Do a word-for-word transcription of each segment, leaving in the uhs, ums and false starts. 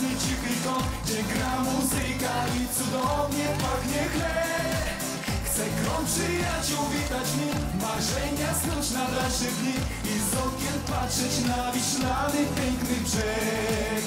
własny cichy kąt, gdzie gra muzyka i cudownie pachnie chleb. Chcę grom przyjaciół witać w nim, marzenia snuć na dalsze dni i z okien patrzeć na wiślany piękny brzeg.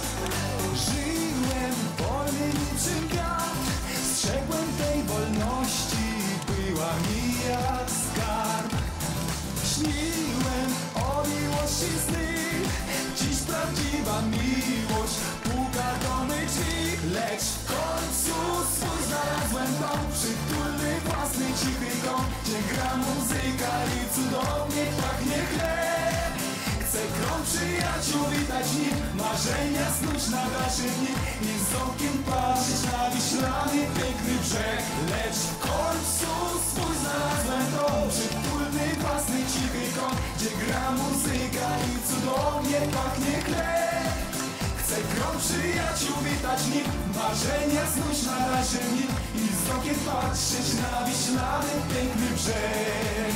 Żyłem wolny niczym wiatr, strzegłem tej wolności, była mi jak skarb. Śniłem o miłości sny, dziś prawdziwa miłość puka do mych drzwi. Lecz w końcu swój znalazłem dom, przytulny, własny, cichy kąt, gdzie gra muzyka i cudownie pachnie chleb. Chcę grom przyjaciół witać w nim, marzenia snuć na dalsze dni i z okien patrzeć na wiślany piękny brzeg. Lecz w końcu swój znalazłem dom, przytulny, własny, cichy kąt, gdzie gra muzyka i cudownie pachnie chleb. Chcę grom przyjaciół witać w nim, marzenia snuć na dalsze dni i z okien patrzeć na wiślany piękny brzeg.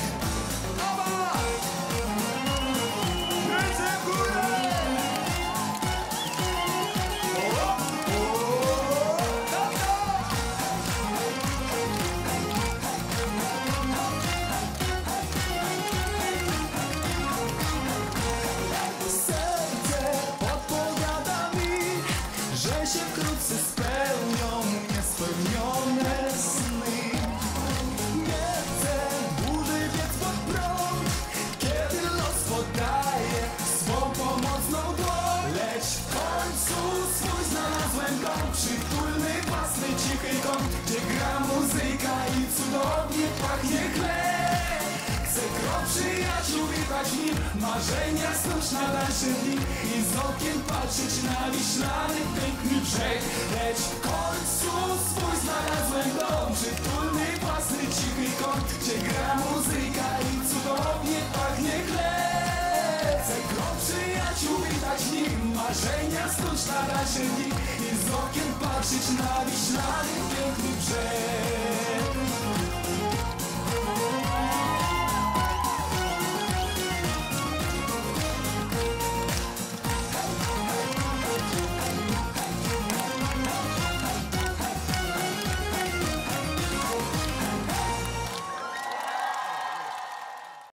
Że się wkrótce spełnią niespełnione sny. Nie chcę dłużej biec pod prąd, kiedy los podaje swą pomocną dłoń. Lecz w końcu swój znalazłem dom, przytulny, własny, cichy kąt, gdzie gra muzyka i cudownie pachnie chleb. Chcę grom przyjaciół witać w nim, marzenia snuć na dalsze dni i z okien patrzeć na wiślany piękny brzeg. Lecz w końcu swój znalazłem dom, przytulny, własny, cichy kąt, gdzie gra muzyka i cudownie pachnie chleb. Chcę grom przyjaciół witać w nim, marzenia snuć na dalsze dni i z okien patrzeć na wiślany piękny brzeg.